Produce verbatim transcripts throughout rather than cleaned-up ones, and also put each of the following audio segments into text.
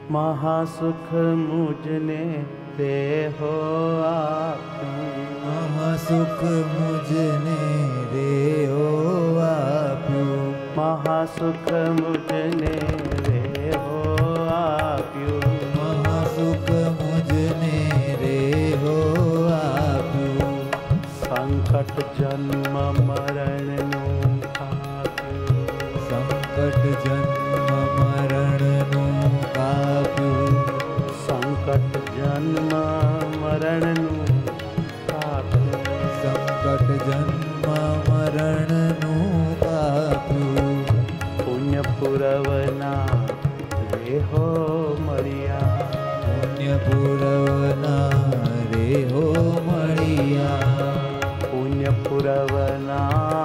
महासुख मुझने रे हो आप्યું, महासुख मुझने रे हो आप्યું, महासुख मुझने रे हो आप्યું, महासुख मुझने रे हो आप्યું, संकट जन्म मरणનું કાપ્યું, संकट जन्म मरणનું કાપ્યું, संकट जन्म मरणનું કાપ્યું, संकट जन्म मरणનું કાપ્યું, પુણ્ય પુરવના રે હો મળ્યા, પુણ્ય પુરવના રે હો મળ્યા, પુણ્ય પુરવના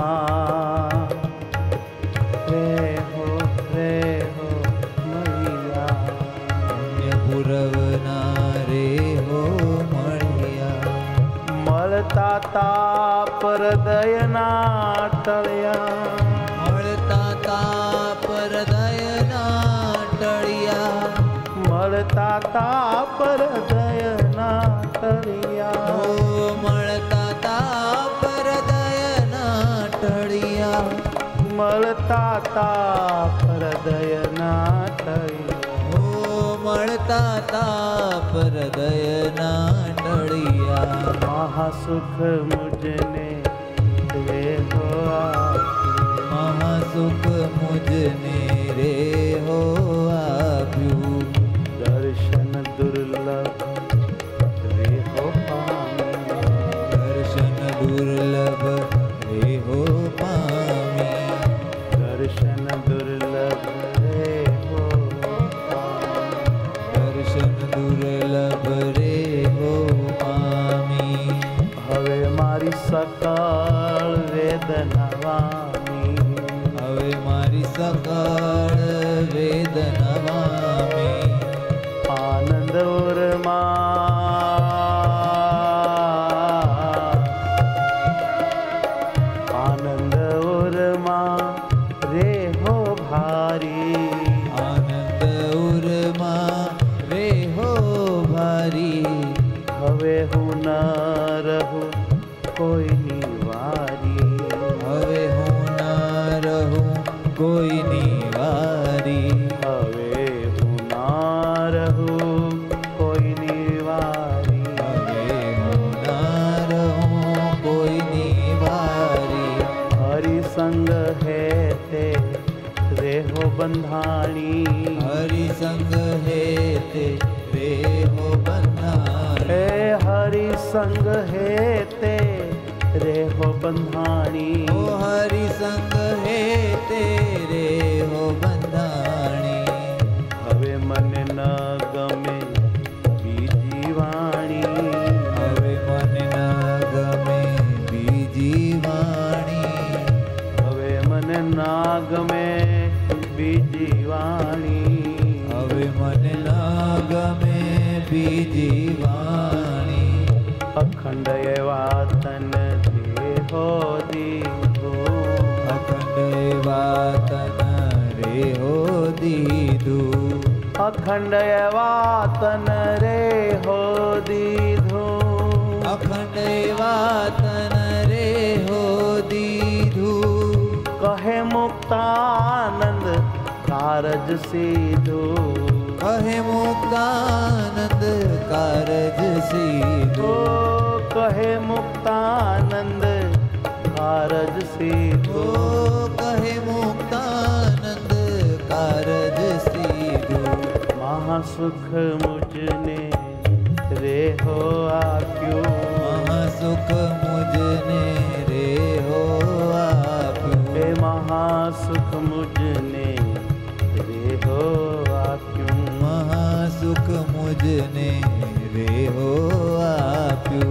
રે હો રે હો મળ્યા, પુણ્ય પુરવના રે હો મળ્યા, મળતા તાપ હૃદયના ટળ્યા, મળતા તાપ હૃદયના ટળ્યા, મળતા તાપ હૃદયના ટળ્યા, ઓ મળતા તાપ હૃદયના ટળ્યા, મળતા તાપ હૃદયના ટળ્યા, ઓ મળતા તાપ હૃદયના ટળ્યા, महासुख मुझने रे हो आप्યું, महासुख मुझने रे हो आप्યું, दर्शन दुर्लभ रे हो पामी, दर्शन दुर्लभ रे हो पामी, दर्शन दुर्लभ रे हो पामी, दर्शन दुर्लभ रे हो पामी, હવે મારી સકાળ વેદનાવામી, હવે મારી સકાળ વેદનાવામી, આનંદ ઉર્મા આનંદ ઉર્મા રે હો ભારી, આનંદ ઉર્મા રે હો ભારી, હવે હું ન રહું કોઈની વારી, હવે હું ના રહું કોઈની વારી, હવે હું ના રહું કોઈની વારી, હવે હું ના રહું કોઈની વારી, હરિસંગ હે તે રે હો બંધાણી, હરિસંગ હે તે રે હો બંધાણી, હે હરિસંગ હે તે રે હો બંધાણી, ઓ હરિસંગ હે તે રે હો બંધાણી, હવે મને ન ગમે બીજી વાણી, હવે મને ના ગમે બીજી વાણી, હવે મને ના ગમે બીજી વાણી, હવે મને ના ગમે બીજી વાણી, અખંડ એવા તન દેહો દીધો, અખંડ એવા તન રે હો દીધું, અખંડ એવા તન રે હો દીધો, અખંડ એવા તન રે હો દીધું, કહે મુક્તાનંદ કારજ સીધો, કહે મુક્તાનંદ કારજ સીધો, ઓ કહે મુક્તાનંદ કારજ સીધો, ઓ કહે મુક્તાનંદ કારજ સીધો, महासुख मुझने रे हो आप्યું, महासुख मुझने रे हो आप्યું, हे महासुख मुझने रे हो आप्યું, महासुख मुझने रे हो आप्યું,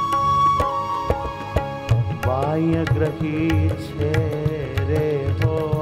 ગ્રહી છે રે હો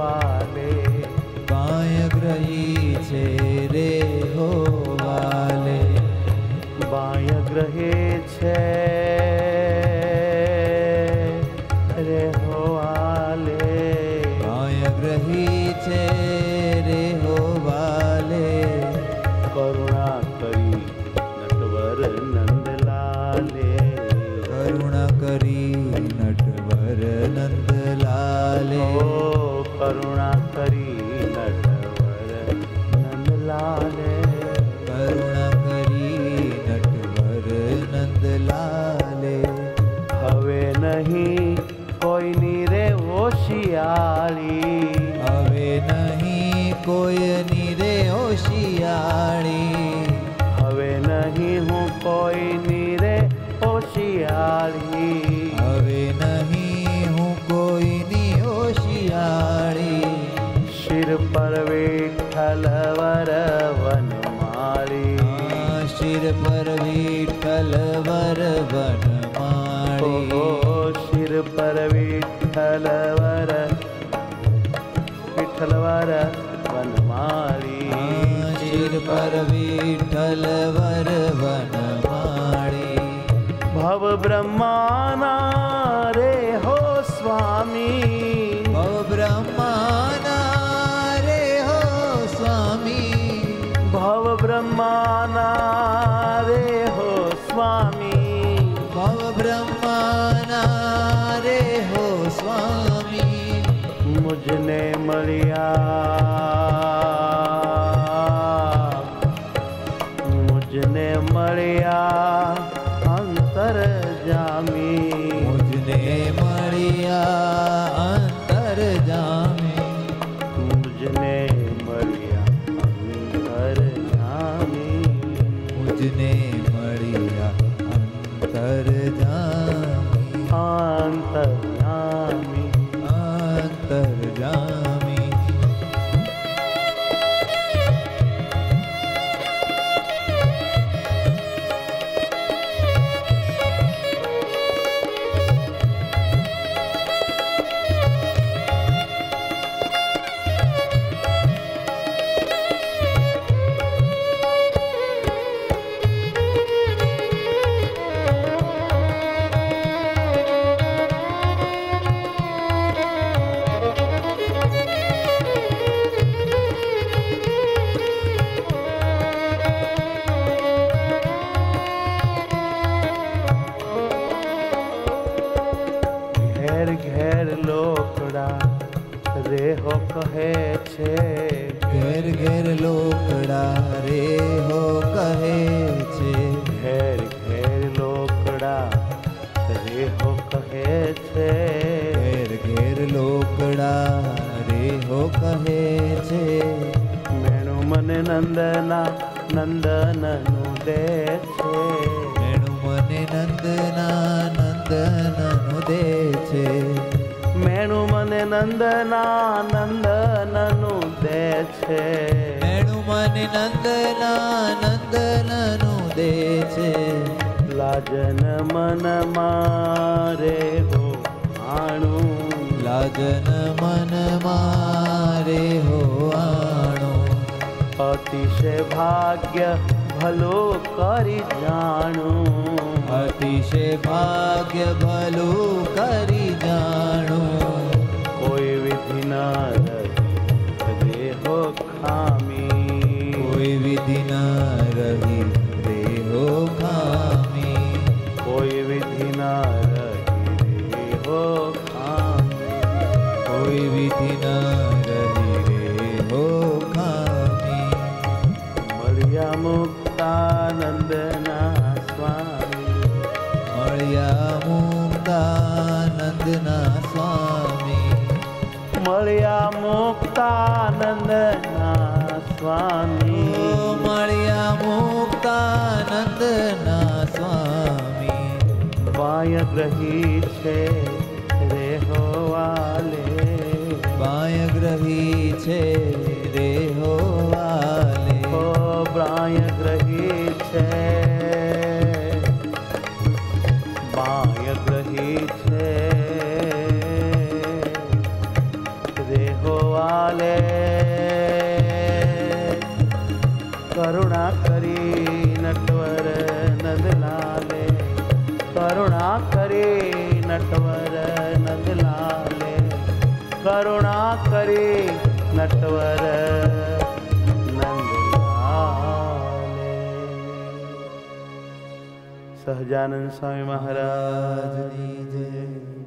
ગ્રહી છે રે હો વાલે. કરુણા કરી નટવર નંદલાલે. કરુણા કરી નટવર નંદલાલે. ઓ કરુણા કરી નટવર નંદલાલે. કરુણા કરી નટવર નંદલાલે. હવે નહીં કોઈની રે હોશિયાળી. હવે નહીં કોઈની રે હોશિયાળી. હવે નહીં હું કોઈની રે હોશિયાળી. હવે નહીં હું કોઈની હોશિયાળી. શિર પર વિઠ્ઠલ વર વનમાળી. આ શિર પર વિઠ્ઠલ વર વનમાળી. ઓ શિર પર વિઠ્ઠલ વર વિઠ્ઠલ વર વનમાળી. આ શિર પર વિઠ્ઠલ વર વનમાળી. ભવ બ્રહ્માના રે હો સ્વામી. ભવ બ્રહ્માના રે હો સ્વામી. ભવ બ્રહ્માના રે હો સ્વામી. ભવ બ્રહ્માના રે હો સ્વામી. મુજને મળ્યા મુજને મળ્યા અંતર જામી. મુજને મળ્યા અંતર જામી. મુજને મળ્યા અંતર જામી. મુજને મળ્યા અંતર જામી. અંતર જામી. અંતર જામી. ઘેર ઘેર લોકડા રે હો કહે છે. ઘેર ઘેર લોકડા રે હો કહે છે. ઘેર ઘેર લોકડા રે હો કહે છે. ઘેર ઘેર લોકડા રે હો કહે છે. મેણું મને નંદના નંદનનું દે છે. મેણું મને નંદના નંદનનું દે છે. મેણું મને નંદના નંદનનું દે છે. મેણું મને નંદના નંદનનું દે છે. લાજન મન મારે હો આણું. લાજન મન મારે હો આણું. અતિશય ભાગ્ય ભલો કરી જાણું. અતિશય ભાગ્ય ભલું કરી જાણું. કોઈ વિધિ ન રહી રે હો ખામી. કોઈ વિધિ ન રહી રે હો ખામી. કોઈ વિધિ ન રહી રે હો ખામી. કોઈ વિધિ ન રહી રે હો ખામી. મળ્યા મુક્તાનંદના સ્વામી. મળ્યા મુક્તાનંદના સ્વામી. મળ્યા મુક્તાનંદના સ્વામી. ઓ મળ્યા મુક્તાનંદના સ્વામી. વાય ગ્રહી છે રે હો વાલે. બાય ગ્રહી છે રે હો વાલે. ઓ બાય ગ્રહી છે. બાય ગ્રહી છે રે હો વાલે. કરુણા કરી નટવર નંદલાલે. કરુણા કરી નટવર નંદલાલે. करुणा करे नटवर नंदलाल। सहजानंद स्वामी महाराज की जय।